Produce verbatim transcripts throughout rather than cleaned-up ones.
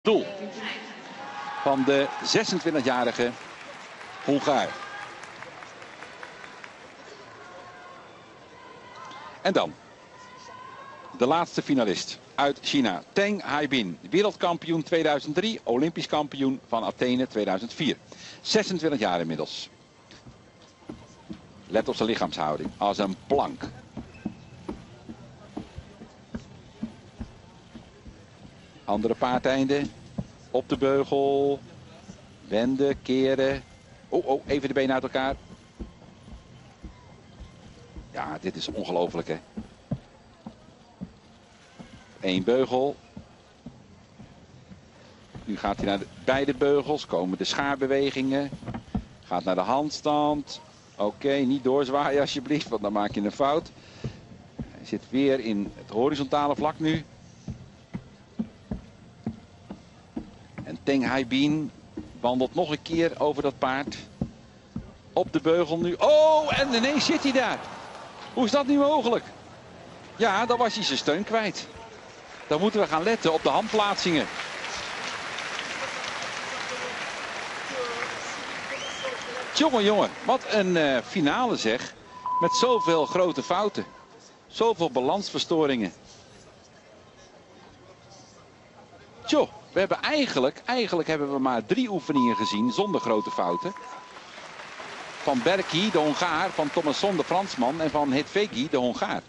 Doel van de zesentwintigjarige Hongaar. En dan de laatste finalist uit China, Teng Haibin. Wereldkampioen tweeduizend drie, Olympisch kampioen van Athene tweeduizend vier. zesentwintig jaar inmiddels. Let op zijn lichaamshouding, als een plank. Andere paardeinde. Op de beugel. Wenden, keren. Oh, oh, even de benen uit elkaar. Ja, dit is ongelooflijk, hè. Eén beugel. Nu gaat hij naar de, beide beugels. Komen de schaarbewegingen. Gaat naar de handstand. Oké, okay, niet doorzwaaien alsjeblieft, want dan maak je een fout. Hij zit weer in het horizontale vlak nu. En Teng Haibin wandelt nog een keer over dat paard. Op de beugel nu. Oh, en ineens zit hij daar. Hoe is dat nu mogelijk? Ja, dan was hij zijn steun kwijt. Dan moeten we gaan letten op de handplaatsingen. Jongen, jongen, wat een uh, finale zeg. Met zoveel grote fouten. Zoveel balansverstoringen. Tjoh, we hebben eigenlijk, eigenlijk hebben we maar drie oefeningen gezien zonder grote fouten. Van Berki, de Hongaar, van Thomasson, de Fransman en van Hedvegi, de Hongaar.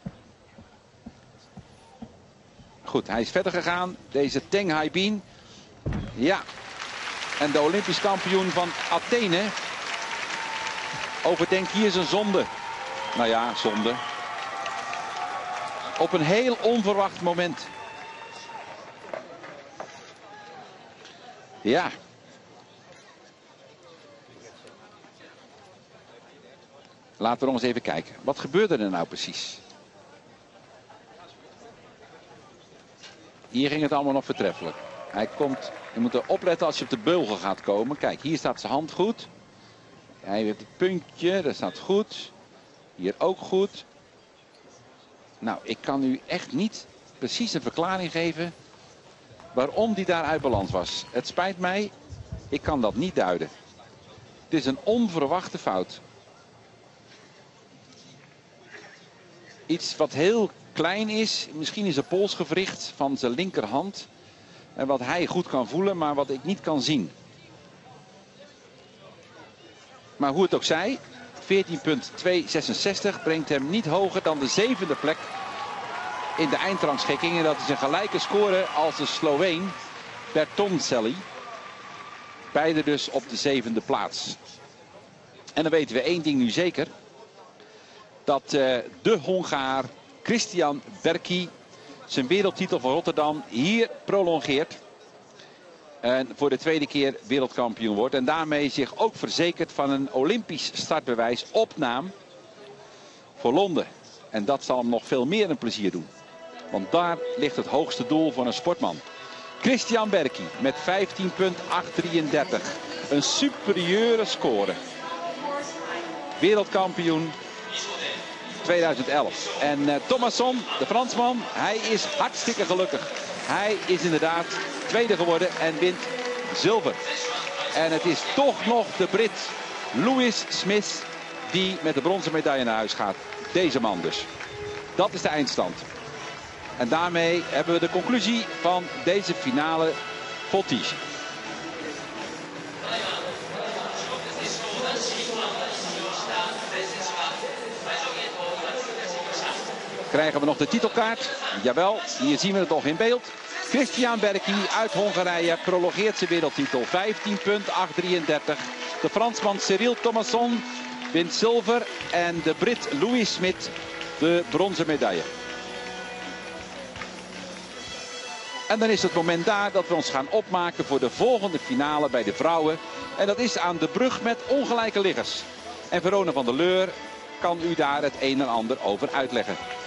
Goed, hij is verder gegaan. Deze Teng Haibin. Ja. En de Olympisch kampioen van Athene overdenkt hier zijn zonde. Nou ja, zonde. Op een heel onverwacht moment. Ja. Laten we nog eens even kijken. Wat gebeurde er nou precies? Hier ging het allemaal nog voortreffelijk. Hij komt, je moet er opletten als je op de beugel gaat komen. Kijk, hier staat zijn hand goed. Hij heeft het puntje, dat staat goed. Hier ook goed. Nou, ik kan u echt niet precies een verklaring geven waarom die daar uit balans was. Het spijt mij, ik kan dat niet duiden. Het is een onverwachte fout. Iets wat heel klein is, misschien is een polsgewricht van zijn linkerhand. En wat hij goed kan voelen, maar wat ik niet kan zien. Maar hoe het ook zij, veertien komma tweehonderdzesenzestig brengt hem niet hoger dan de zevende plek in de eindrangschikking. En dat is een gelijke score als de Sloveen Bertoncelli. Beide dus op de zevende plaats. En dan weten we één ding nu zeker. Dat uh, de Hongaar Christian Berki zijn wereldtitel van Rotterdam hier prolongeert. En voor de tweede keer wereldkampioen wordt. En daarmee zich ook verzekert van een Olympisch startbewijs op naam voor Londen. En dat zal hem nog veel meer een plezier doen. Want daar ligt het hoogste doel voor een sportman. Christian Berki met vijftien komma achthonderddrieëndertig. Een superieure score. Wereldkampioen tweeduizend elf. En uh, Thomasson, de Fransman, hij is hartstikke gelukkig. Hij is inderdaad tweede geworden en wint zilver. En het is toch nog de Brit Louis Smith die met de bronzen medaille naar huis gaat. Deze man dus. Dat is de eindstand. En daarmee hebben we de conclusie van deze finale voltige. Krijgen we nog de titelkaart? Jawel, hier zien we het nog in beeld. Christian Berki uit Hongarije prolongeert zijn wereldtitel. vijftien komma achthonderddrieëndertig. De Fransman Cyril Thomasson wint zilver. En de Brit Louis Smith de bronzen medaille. En dan is het moment daar dat we ons gaan opmaken voor de volgende finale bij de vrouwen. En dat is aan de brug met ongelijke liggers. En Verona van der Leur kan u daar het een en ander over uitleggen.